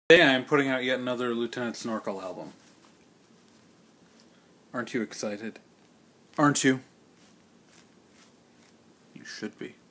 Today I am putting out yet another Lieutenant Snorkel album. Aren't you excited? Aren't you? You should be.